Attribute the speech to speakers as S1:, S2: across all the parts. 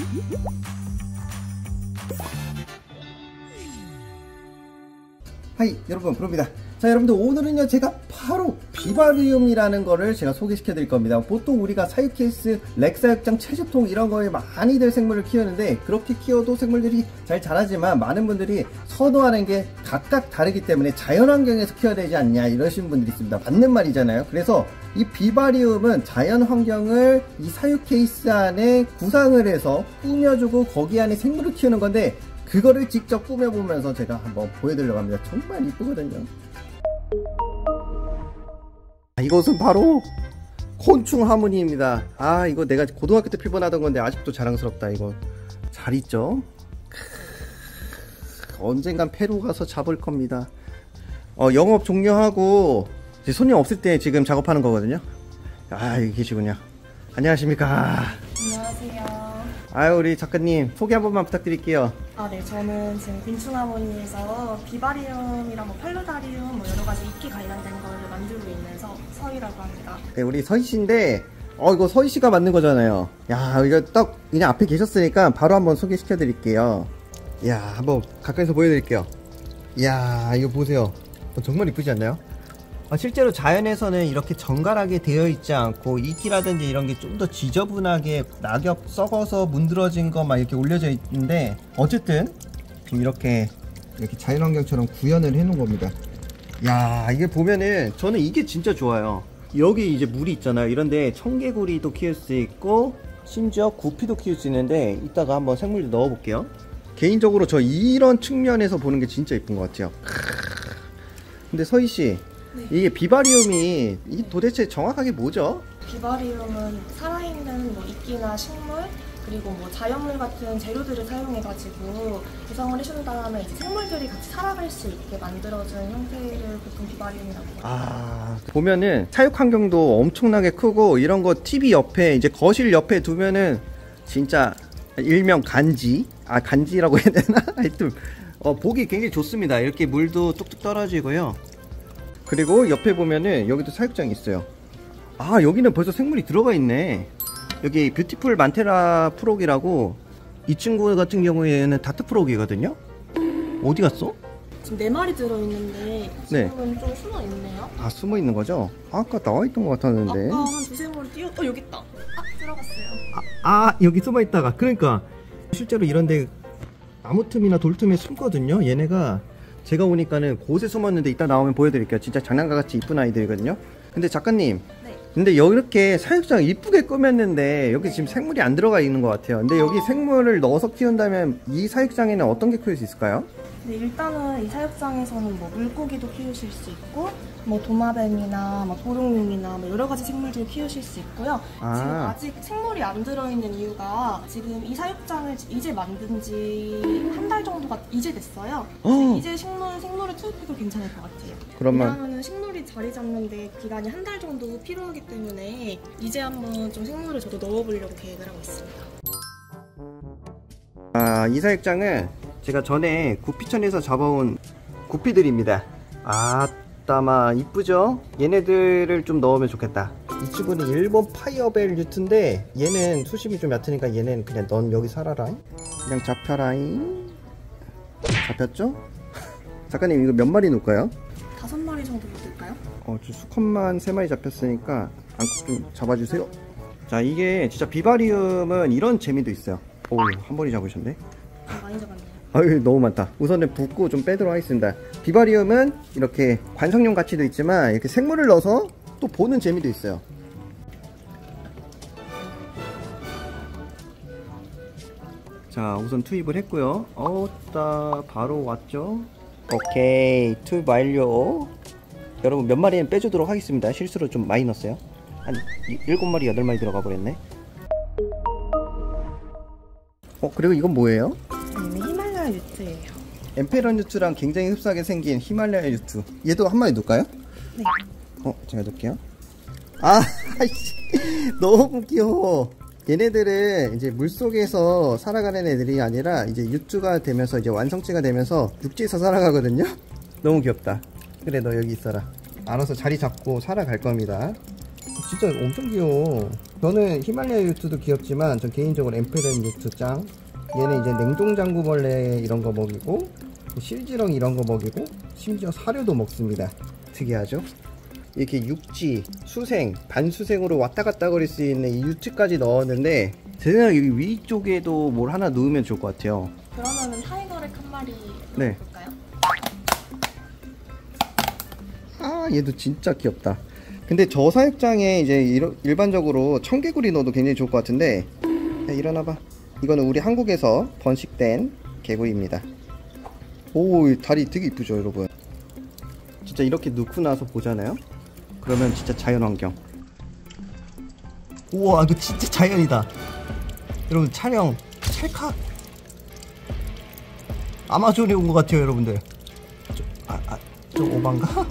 S1: 하이 여러분, 프로입니다. 자, 여러분들 오늘은요 제가 바로 비바리움이라는 거를 제가 소개시켜 드릴 겁니다. 보통 우리가 사육케이스, 렉사육장, 채집통 이런 거에 많이들 생물을 키우는데, 그렇게 키워도 생물들이 잘 자라지만 많은 분들이 선호하는 게 각각 다르기 때문에 자연환경에서 키워야 되지 않냐 이러시는 분들이 있습니다. 맞는 말이잖아요. 그래서 이 비바리움은 자연환경을 이 사육케이스 안에 구상을 해서 꾸며주고 거기 안에 생물을 키우는 건데, 그거를 직접 꾸며보면서 제가 한번 보여드리려고 합니다. 정말 이쁘거든요. 이것은 바로 곤충 하모니입니다. 아, 이거 내가 고등학교 때 필번하던 건데 아직도 자랑스럽다. 이거 잘 있죠? 언젠간 페루 가서 잡을 겁니다. 영업 종료하고 이제 손님 없을 때 지금 작업하는 거거든요. 아, 여기 계시군요. 안녕하십니까.
S2: 안녕하세요.
S1: 아유, 우리 작가님 소개 한 번만 부탁드릴게요.
S2: 네, 저는 지금 곤충하모니에서 비바리움이랑 팔루다리움 여러 가지 이끼 관련된 걸 만들고 있는 서희라고 합니다.
S1: 네, 우리 서희씨인데, 이거 서희씨가 만든 거잖아요. 야, 이거 딱 그냥 앞에 계셨으니까 바로 한번 소개시켜 드릴게요. 야, 한번 가까이서 보여드릴게요. 야, 이거 보세요. 정말 이쁘지 않나요? 실제로 자연에서는 이렇게 정갈하게 되어 있지 않고 이끼라든지 이런 게 좀 더 지저분하게 낙엽 썩어서 문드러진 거 막 이렇게 올려져 있는데, 어쨌든 지금 이렇게 자연환경처럼 구현을 해 놓은 겁니다. 야, 이게 보면은 저는 이게 진짜 좋아요. 여기 이제 물이 있잖아요. 이런데 청개구리도 키울 수 있고 심지어 구피도 키울 수 있는데, 이따가 한번 생물도 넣어 볼게요. 개인적으로 저 이런 측면에서 보는 게 진짜 이쁜 것 같아요. 근데 서희씨, 네. 이게 비바리움이 이게 도대체 정확하게 뭐죠?
S2: 비바리움은 살아있는 이끼나 식물, 그리고 자연물 같은 재료들을 사용해가지고 구성을 해준 다음에 이제 생물들이 같이 살아갈 수 있게 만들어준 형태를 보통 비바리움이라고 해요.
S1: 아, 보면은 사육 환경도 엄청나게 크고, 이런 거 TV 옆에, 이제 거실 옆에 두면은 진짜 일명 간지, 간지라고 해야 되나? 하여튼 보기 굉장히 좋습니다. 이렇게 물도 뚝뚝 떨어지고요. 그리고 옆에 보면은 여기도 사육장이 있어요. 아, 여기는 벌써 생물이 들어가 있네. 여기 뷰티풀 만테라 프록이라고, 이 친구 같은 경우에는 다트 프록이거든요. 어디 갔어?
S2: 지금 4마리 들어있는데 지금은 네. 좀 숨어있네요.
S1: 아, 숨어있는 거죠? 아까 나와있던 것 같았는데.
S2: 아까 한 두세 마리 여기 있다. 들어갔어요.
S1: 여기 숨어있다가. 그러니까 실제로 이런데 나무 틈이나 돌 틈에 숨거든요. 얘네가 제가 오니까는 곳에 숨었는데, 이따 나오면 보여드릴게요. 진짜 장난감같이 이쁜 아이들이거든요. 근데 작가님, 네. 근데 이렇게 사육장 이쁘게 꾸몄는데 여기 네. 지금 생물이 안 들어가 있는 것 같아요. 근데 여기 생물을 넣어서 키운다면 이 사육장에는 어떤 게 키울 수 있을까요?
S2: 네, 일단은 이 사육장에서는 물고기도 키우실 수 있고, 도마뱀이나 도롱뇽이나 여러 가지 생물들 키우실 수 있고요. 지금 아직 생물이 안 들어있는 이유가, 지금 이 사육장을 이제 만든 지 한 달 정도가 이제 됐어요. 이제 생물을 투입해도 괜찮을 것 같아요. 왜냐하면 식물이 자리 잡는데 기간이 한 달 정도 필요하기 때문에 이제 한번 좀 생물을 저도 넣어보려고 계획을 하고 있습니다.
S1: 이 사육장은 제가 전에 구피천에서 잡아온 구피들입니다. 아따마 이쁘죠? 얘네들을 좀 넣으면 좋겠다. 이 친구는 일본 파이어벨 뉴트인데, 얘는 수심이 좀 얕으니까 얘는 그냥 넌 여기 살아라. 그냥 잡혀라잉. 잡혔죠? 작가님, 이거 몇 마리 놓을까요?
S2: 5마리 정도 넣을까요?
S1: 저 수컷만 3마리 잡혔으니까 안고 좀 잡아주세요. 자, 이게 진짜 비바리움은 이런 재미도 있어요. 오, 한 번에 잡으셨네.
S2: 많이 잡았네요.
S1: 아유, 너무 많다. 우선은 붓고 좀 빼도록 하겠습니다. 비바리움은 이렇게 관상용 가치도 있지만, 이렇게 생물을 넣어서 또 보는 재미도 있어요. 자, 우선 투입을 했고요. 바로 왔죠. 오케이, 투입 완료. 여러분, 몇 마리는 빼주도록 하겠습니다. 실수로 좀 많이 넣었어요. 한 7마리, 8마리 들어가 버렸네. 그리고 이건 뭐예요?
S2: 히말라야 유트예요.
S1: 엠페러 유트랑 굉장히 흡사하게 생긴 히말라야 유트. 얘도 한 마리 넣을까요?
S2: 네.
S1: 제가 넣을게요. 너무 귀여워. 얘네들은 이제 물속에서 살아가는 애들이 아니라 이제 유트가 되면서, 이제 완성체가 되면서 육지에서 살아가거든요. 너무 귀엽다. 그래, 너 여기 있어라. 알아서 자리 잡고 살아갈 겁니다. 진짜 엄청 귀여워. 저는 히말라야 유트도 귀엽지만 전 개인적으로 엠페른 유트 짱. 얘는 이제 냉동장구벌레 이런 거 먹이고 실지렁 이런 거 먹이고 심지어 사료도 먹습니다. 특이하죠? 이렇게 육지, 수생, 반수생으로 왔다 갔다 거릴 수 있는 이 유트까지 넣었는데 제 생각에 여기 위쪽에도 뭘 하나 넣으면 좋을 것 같아요.
S2: 그러면은 타이거렉 한 마리
S1: 네.
S2: 넣어볼까요?
S1: 아, 얘도 진짜 귀엽다. 근데 저 사육장에 이제 일반적으로 청개구리 넣어도 굉장히 좋을 것 같은데, 야, 일어나봐. 이거는 우리 한국에서 번식된 개구리입니다. 오, 다리 되게 이쁘죠 여러분. 진짜 이렇게 넣고 나서 보잖아요. 그러면 진짜 자연환경. 우와, 이거 진짜 자연이다. 여러분, 촬영 찰칵 아마존에 온 것 같아요 여러분들. 좀 오반가?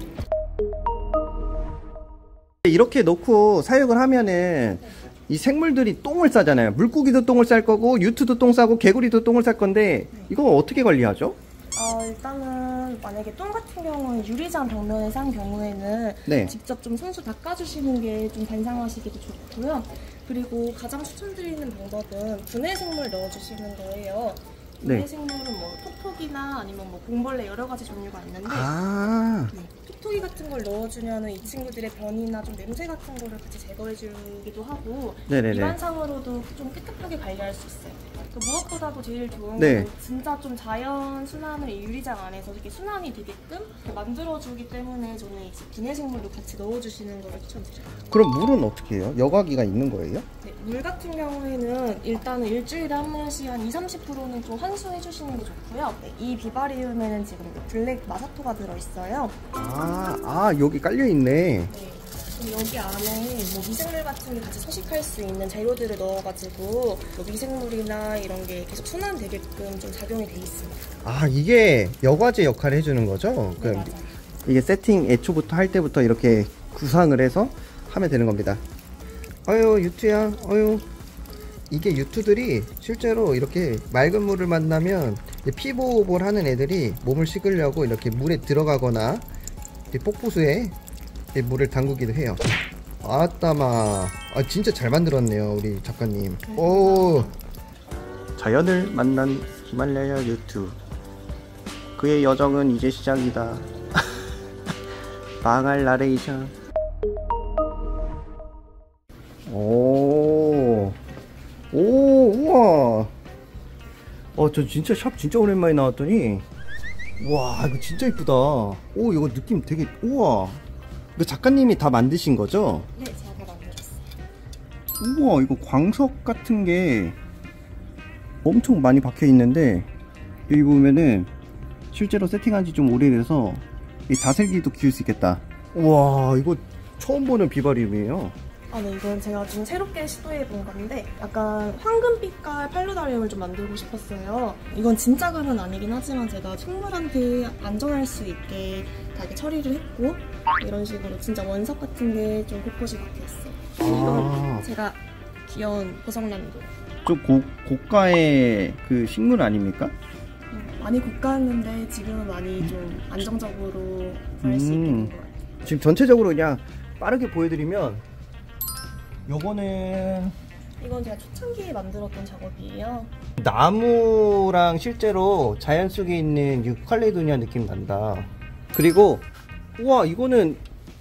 S1: 이렇게 놓고 사육을 하면은 이 생물들이 똥을 싸잖아요. 물고기도 똥을 쌀 거고 유트도 똥 싸고 개구리도 똥을 쌀 건데 이거 어떻게 관리하죠?
S2: 일단은 만약에 똥 같은 경우는 유리잔 벽면에 싼 경우에는
S1: 네.
S2: 직접 좀 손수 닦아주시는 게 좀 반상하시기도 좋고요. 그리고 가장 추천드리는 방법은 분해 생물 넣어주시는 거예요. 분해
S1: 네.
S2: 생물은 뭐 톡톡이나 아니면 뭐 공벌레 여러 가지 종류가 있는데 네, 톡톡이 같은 걸 넣어주면은 이 친구들의 변이나 좀 냄새 같은 거를 같이 제거해주기도 하고
S1: 네네네.
S2: 입안상으로도 좀 깨끗하게 관리할 수 있어요. 무엇보다도 제일 좋은
S1: 네.
S2: 건 진짜 좀 자연 순환을 이 유리장 안에서 이렇게 순환이 되게끔 만들어주기 때문에 저는 이 분해 생물도 같이 넣어주시는 걸 추천드려요.
S1: 그럼 물은 어떻게 해요? 여과기가 있는 거예요?
S2: 네, 물 같은 경우에는 일단은 일주일에 한 번씩 한 20-30%는 좀 환수해 주시는 게 좋고요. 네, 이 비바리움에는 지금 블랙 마사토가 들어있어요.
S1: 여기 깔려있네.
S2: 네. 여기 안에 뭐 미생물 같은 게 같이 서식할 수 있는 재료들을 넣어가지고 뭐 미생물이나 이런 게 계속 순환되게끔 좀 작용이 돼 있습니다.
S1: 이게 여과제 역할을 해주는 거죠?
S2: 네, 맞아요.
S1: 이게 세팅 애초부터 할 때부터 이렇게 구상을 해서 하면 되는 겁니다. 어유 유투야, 어유. 이게 유투들이 실제로 이렇게 맑은 물을 만나면 피부호흡을 하는 애들이 몸을 씻으려고 이렇게 물에 들어가거나 폭포수에 물을 담그기도 해요. 아따마, 진짜 잘 만들었네요 우리 작가님. 오, 자연을 만난 히말라야 유투. 그의 여정은 이제 시작이다. 망할 나레이션. 오, 우와. 저 진짜 샵 진짜 오랜만에 나왔더니, 와, 이거 진짜 이쁘다. 오, 이거 느낌 되게, 우와. 이거 작가님이 다 만드신 거죠?
S2: 네, 제가 만들었어요.
S1: 우와, 이거 광석 같은 게 엄청 많이 박혀 있는데, 여기 보면은 실제로 세팅한 지 좀 오래돼서 이 다슬기도 키울 수 있겠다. 우와, 이거 처음 보는 비바리움이에요.
S2: 네, 이건 제가 좀 새롭게 시도해 본 건데 약간 황금빛깔 팔로다리움을 좀 만들고 싶었어요. 이건 진짜 금은 아니긴 하지만 제가 식물한테 안전할 수 있게 다 이렇게 처리를 했고 이런 식으로 진짜 원석 같은 게 좀 곳곳이 박혀있어요. 이건 제가 귀여운 보석란도.
S1: 좀 고가의 그 식물 아닙니까?
S2: 많이 고가였는데 지금은 많이 좀 안정적으로 살 수 있게 된 것 같아요.
S1: 지금 전체적으로 그냥 빠르게 보여드리면 요거는
S2: 이건 제가 초창기에 만들었던 작업이에요.
S1: 나무랑 실제로 자연 속에 있는 유칼레도니아 느낌 난다. 그리고 우와, 이거는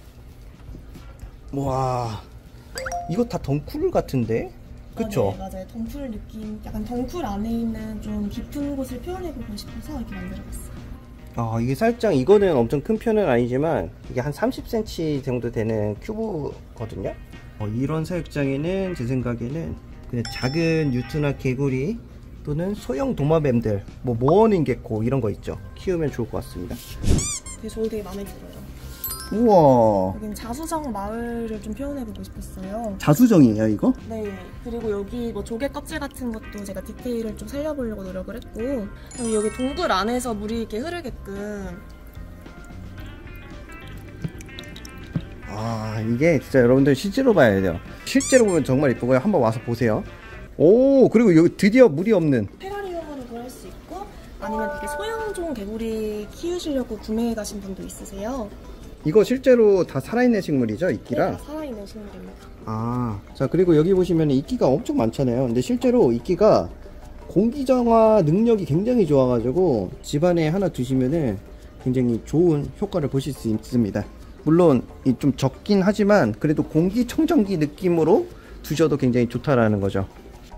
S1: 와, 이거 다 덩쿨 같은데? 그쵸?
S2: 네, 맞아요. 덩쿨 느낌, 약간 덩쿨 안에 있는 좀 깊은 곳을 표현해보고 싶어서 이렇게 만들어봤어요.
S1: 이게 살짝, 이거는 엄청 큰 편은 아니지만 이게 한 30cm 정도 되는 큐브거든요. 이런 사육장에는 제 생각에는 그냥 작은 유투나 개구리 또는 소형 도마뱀들, 뭐 모어닝 개코 이런 거 있죠. 키우면 좋을 것 같습니다.
S2: 저도 되게 마음에 들어요.
S1: 우와,
S2: 여기는 자수정 마을을 좀 표현해보고 싶었어요.
S1: 자수정이에요 이거?
S2: 네. 그리고 여기 뭐 조개 껍질 같은 것도 제가 디테일을 좀 살려보려고 노력을 했고, 그리고 여기 동굴 안에서 물이 이렇게 흐르게끔.
S1: 이게 진짜 여러분들 실제로 봐야 돼요. 실제로 보면 정말 이쁘고요. 한번 와서 보세요. 오, 그리고 여기 드디어 물이 없는
S2: 테라리움으로도 할 수 있고 아니면 되게 소형종 개구리 키우시려고 구매해 가신 분도 있으세요.
S1: 이거 실제로 다 살아있는 식물이죠, 이끼랑?
S2: 네, 다 살아있는 식물입니다.
S1: 아, 자, 그리고 여기 보시면 이끼가 엄청 많잖아요. 근데 실제로 이끼가 공기정화 능력이 굉장히 좋아가지고 집안에 하나 두시면은 굉장히 좋은 효과를 보실 수 있습니다. 물론 좀 적긴 하지만 그래도 공기청정기 느낌으로 두셔도 굉장히 좋다라는 거죠.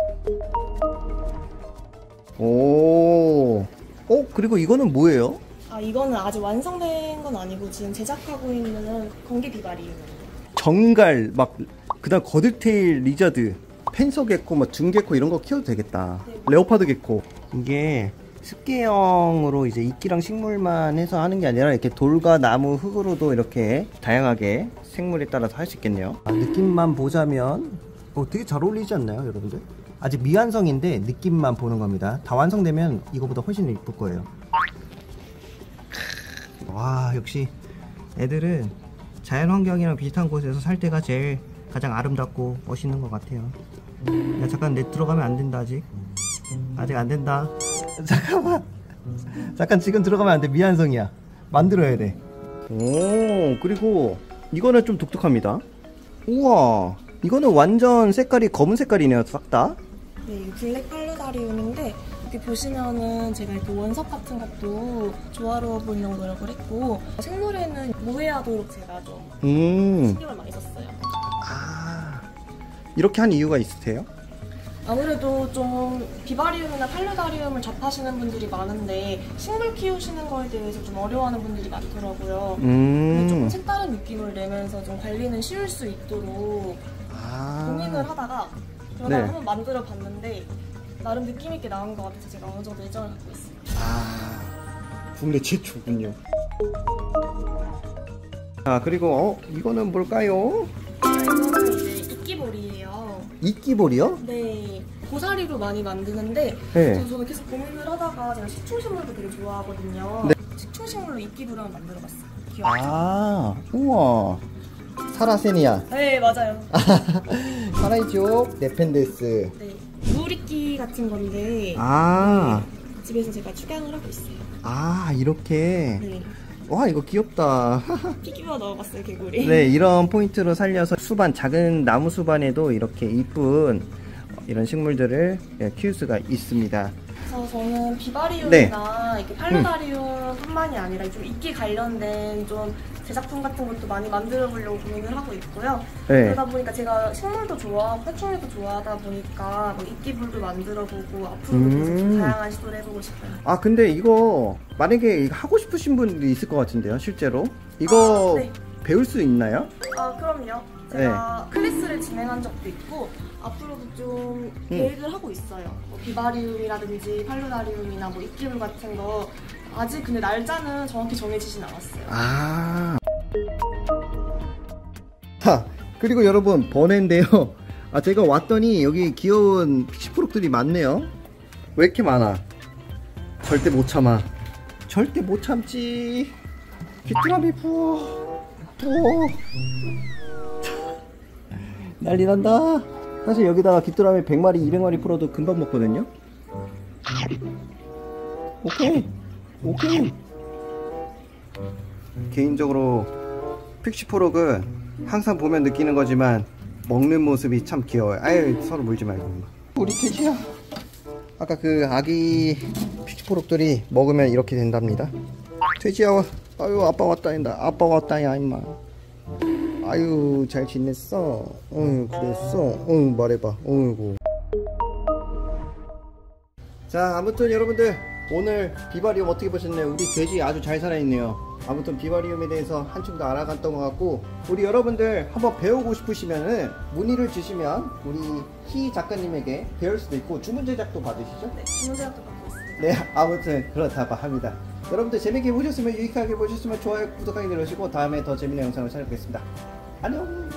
S1: 오, 그리고 이거는 뭐예요?
S2: 아, 이거는 아직 완성된 건 아니고 지금 제작하고 있는 공기 비바리움입니다.
S1: 정갈, 그다음 거들테일 리저드, 펜서게코, 등게코 이런 거 키워도 되겠다.
S2: 네.
S1: 레오파드 게코. 이게 습계형으로 이제 이끼랑 식물만 해서 하는 게 아니라 이렇게 돌과 나무, 흙으로도 이렇게 다양하게 생물에 따라서 할 수 있겠네요. 느낌만 보자면 되게 잘 어울리지 않나요, 여러분들? 아직 미완성인데 느낌만 보는 겁니다. 다 완성되면 이거보다 훨씬 이쁠 거예요. 와, 역시 애들은 자연환경이랑 비슷한 곳에서 살 때가 제일 가장 아름답고 멋있는 것 같아요. 야, 잠깐 내 들어가면 안 된다. 아직 안 된다. 잠깐 지금 들어가면 안 돼. 미완성이야. 만들어야 돼. 오, 그리고 이거는 좀 독특합니다. 우와, 이거는 완전 색깔이 검은 색깔이네요, 싹 다.
S2: 네, 이 블랙 팔루다리움인데 이렇게 보시면은 제가 이렇게 원석 같은 것도 조화로워 보이려고 노력을 했고, 생물에는 모해하도록 제가 좀 신경을 많이 썼어요.
S1: 아, 이렇게 한 이유가 있으세요?
S2: 아무래도 좀 비바리움이나 팔루다리움을 접하시는 분들이 많은데 식물 키우시는 거에 대해서 좀 어려워하는 분들이 많더라고요. 근데 조금 색다른 느낌을 내면서 좀 관리는 쉬울 수 있도록 고민을 하다가 그러다가 한번 만들어 봤는데 나름 느낌 있게 나온 것 같아서 제가 어느 정도 애정을 갖고 있습니다.
S1: 아, 국내 최초군요. 자, 그리고 이거는 뭘까요?
S2: 이거는 이제 이끼볼이에요.
S1: 이끼볼이요?
S2: 네, 고사리로 많이 만드는데
S1: 네.
S2: 저는 계속 고민을 하다가 제가 식충식물도 되게 좋아하거든요.
S1: 네.
S2: 식충식물로 이끼볼을 한번 만들어봤어요. 귀엽죠?
S1: 아, 우와. 사라세니아.
S2: 네, 맞아요.
S1: 사라이족 네펜데스.
S2: 네, 물이끼 같은 건데
S1: 아,
S2: 네, 집에서 제가 축양을 하고 있어요.
S1: 아, 이렇게.
S2: 네,
S1: 와, 이거 귀엽다.
S2: 피규어 넣어봤어요, 개구리.
S1: 네, 이런 포인트로 살려서 수반, 작은 나무 수반에도 이렇게 이쁜 이런 식물들을 키울 수가 있습니다.
S2: 그래서 저는 비바리움이나 이렇게 팔루다리움뿐만이 아니라 좀 이끼 관련된 좀 제작품 같은 것도 많이 만들어 보려고 고민을 하고 있고요.
S1: 네.
S2: 그러다 보니까 제가 식물도 좋아하고 해충류도 좋아하다 보니까 뭐 이끼불도 만들어 보고 앞으로도 계속 좀 다양한 시도를 해보고 싶어요.
S1: 아, 근데 이거 만약에 이거 하고 싶으신 분들이 있을 것 같은데요, 실제로? 이거
S2: 네.
S1: 배울 수 있나요?
S2: 아, 그럼요. 제가 클래스를 진행한 적도 있고 앞으로도 좀 계획을 하고 있어요. 뭐 비바리움이라든지 팔루다리움이나 뭐 이끼물 같은 거 아직 근데 날짜는 정확히 정해지진 않았어요.
S1: 아. 자, 그리고 여러분, 번외인데요. 아, 제가 왔더니 여기 귀여운 피시프록들이 많네요. 왜 이렇게 많아? 절대 못 참아. 절대 못 참지. 귀뚜라미 부어. 난리 난다. 사실 여기다가 귀뚜라미 100마리, 200마리 풀어도 금방 먹거든요. 오케이. 개인적으로 픽시포록은 항상 보면 느끼는 거지만 먹는 모습이 참 귀여워요. 아유, 서로 물지 말고. 우리 돼지야. 아까 그 아기 픽시포록들이 먹으면 이렇게 된답니다. 돼지야, 아유, 아빠 왔다 한다. 아빠 왔다 야 임마. 아유, 잘 지냈어? 그랬어? 말해봐. 어이구. 자, 아무튼 여러분들 오늘 비바리움 어떻게 보셨나요? 우리 돼지 아주 잘 살아있네요. 아무튼 비바리움에 대해서 한층 더 알아갔던 것 같고, 우리 여러분들 한번 배우고 싶으시면은 문의를 주시면 우리 희 작가님에게 배울 수도 있고 주문 제작도 받으시죠?
S2: 네, 주문 제작도 받고 있습니다.
S1: 네, 아무튼 그렇다고 합니다. 여러분들 재밌게 보셨으면, 유익하게 보셨으면 좋아요, 구독하기 누르시고 다음에 더 재밌는 영상을 찾아뵙겠습니다. 안녕.